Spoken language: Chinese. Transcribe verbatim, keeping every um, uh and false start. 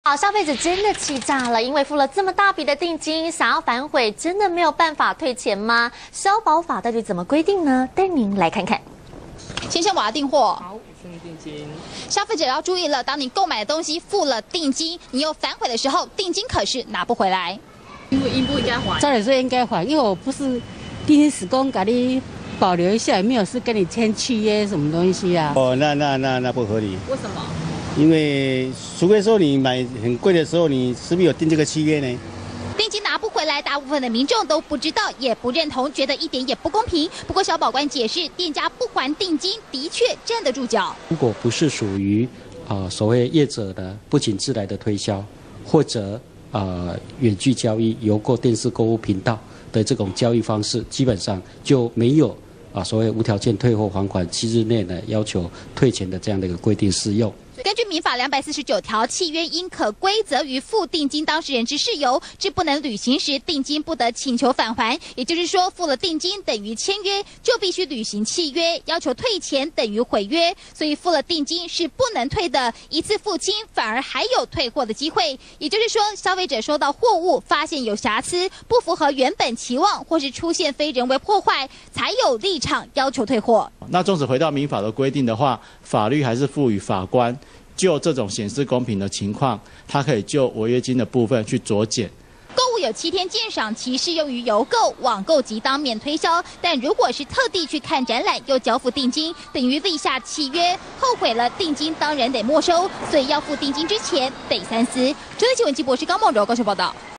好，消费者真的气炸了，因为付了这么大笔的定金，想要反悔，真的没有办法退钱吗？消保法到底怎么规定呢？带您来看看。 先生，我要订货。 好，顺利定金。 消费者要注意了，当你购买的东西付了定金，你又反悔的时候，定金可是拿不回来。 因为应不应该还？ 照理说应该还，因为我不是定金施工，给你保留一下，也没有是跟你签契约什么东西啊。 哦，那那那那不合理。 为什么？ 因为除非说你买很贵的时候，你是不是有订这个契约呢？ 定金拿不回来，大部分的民众都不知道，也不认同，觉得一点也不公平。不过小保官解释，店家不还定金的确站得住脚。 如果不是属于啊、呃、所谓业者的不请自来的推销，或者呃远距交易，邮购电视购物频道的这种交易方式，基本上就没有啊所谓无条件退货还款七日内呢要求退钱的这样的一个规定适用。 根据民法两百四十九条，契约应可归责于付定金当事人之事由，至不能履行时，定金不得请求返还。也就是说，付了定金等于签约，就必须履行契约，要求退钱等于毁约，所以付了定金是不能退的，一次付清反而还有退货的机会。也就是说，消费者收到货物发现有瑕疵，不符合原本期望，或是出现非人为破坏，才有立场要求退货。 那纵使回到民法的规定的话，法律还是赋予法官就这种显示公平的情况，他可以就违约金的部分去酌减。 购物有七天鉴赏期，适用于邮购、网购及当面推销。但如果是特地去看展览又缴付定金，等于立下契约，后悔了，定金当然得没收。所以要付定金之前得三思。中央新闻记博士高梦柔高雄报道。